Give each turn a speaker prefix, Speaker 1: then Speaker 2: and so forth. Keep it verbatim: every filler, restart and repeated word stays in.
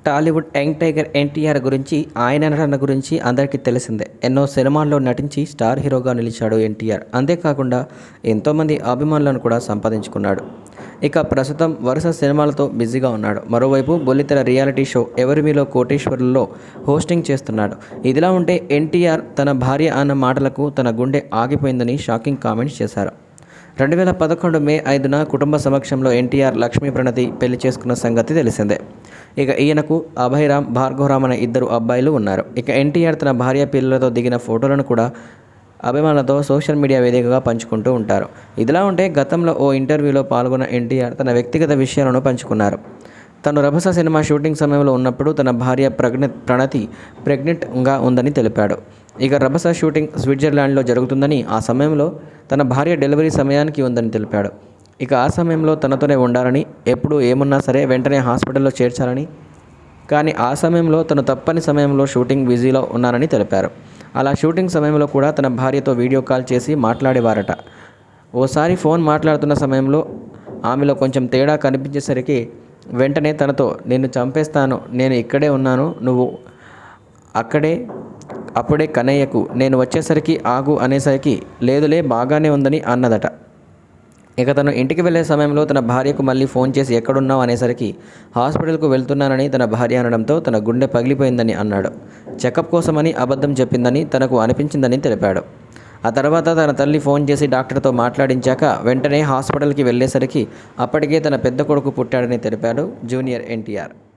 Speaker 1: Tollywood young tiger NTR గురించి, ఆయన నటన గురించి అందరికీ తెలిసిందే. ఎన్నో సినిమాల్లో నటించి స్టార్ హీరోగా నిలిచాడు ఎన్టీఆర్. అంతేకాకుండా ఎంతోమంది అభిమానులను కూడా సంపాదించుకున్నాడు. ఇక ప్రస్తుతం వరుస సినిమాలతో బిజీగా ఉన్నాడు. మరోవైపు బుల్లితెర రియాలిటీ షో ఎవరిమిలో కోటేశ్వరుల్లో హోస్టింగ్ చేస్తున్నాడు. ఇదిలా ఉంటే ఎన్టీఆర్ తన భార్య అన్న మాటలకు తన గుండె ఆగిపోయిందని షాకింగ్ కామెంట్స్ చేశారు. రెండు వేల పదకొండు మే ఐదున కుటుంబ సమక్షంలో ఎన్టీఆర్ లక్ష్మీ ప్రణతి పెళ్లి చేసుకున్న సంగతి తెలిసిందే. ఇక ఈయనకు అభయరామ్, భార్గవరామ్ అనే ఇద్దరు అబ్బాయిలు ఉన్నారు. ఇక ఎన్టీఆర్ తన భార్య పిల్లలతో దిగిన ఫోటోలను కూడా అభిమానులతో సోషల్ మీడియా వేదికగా పంచుకుంటూ ఉంటారు. ఇదిలా ఉంటే గతంలో ఓ ఇంటర్వ్యూలో పాల్గొన్న ఎన్టీఆర్ తన వ్యక్తిగత విషయాలను పంచుకున్నారు. తను రభస సినిమా షూటింగ్ సమయంలో ఉన్నప్పుడు తన భార్య ప్రజ్ఞ ప్రణతి ప్రెగ్నెంట్గా ఉందని తెలిపాడు. ఇక రభస షూటింగ్ స్విట్జర్లాండ్లో జరుగుతుందని, ఆ సమయంలో తన భార్య డెలివరీ సమయానికి ఉందని తెలిపాడు. ఇక ఆ సమయంలో తనతోనే ఉండాలని, ఎప్పుడు ఏమున్నా సరే వెంటనే హాస్పిటల్లో చేర్చాలని, కానీ ఆ సమయంలో తను తప్పని సమయంలో షూటింగ్ బిజీలో ఉన్నానని తెలిపారు. అలా షూటింగ్ సమయంలో కూడా తన భార్యతో వీడియో కాల్ చేసి మాట్లాడేవారట. ఓసారి ఫోన్ మాట్లాడుతున్న సమయంలో ఆమెలో కొంచెం తేడా కనిపించేసరికి వెంటనే తనతో, నిన్ను చంపేస్తాను, నేను ఇక్కడే ఉన్నాను, నువ్వు అక్కడే, అప్పుడే కన్నయ్యకు, నేను వచ్చేసరికి ఆగు అనేసరికి లేదులే బాగానే ఉందని అన్నదట. ఇక తను ఇంటికి వెళ్ళే సమయంలో తన భార్యకు మళ్ళీ ఫోన్ చేసి ఎక్కడున్నావు అనేసరికి హాస్పిటల్కు వెళ్తున్నానని తన భార్య అనడంతో తన గుండె పగిలిపోయిందని అన్నాడు. చెకప్ కోసమని అబద్ధం చెప్పిందని తనకు అనిపించిందని తెలిపాడు. ఆ తర్వాత తన తల్లి ఫోన్ చేసి డాక్టర్తో మాట్లాడించాక వెంటనే హాస్పిటల్కి వెళ్ళేసరికి అప్పటికే తన పెద్ద కొడుకు పుట్టాడని తెలిపాడు జూనియర్ ఎన్టీఆర్.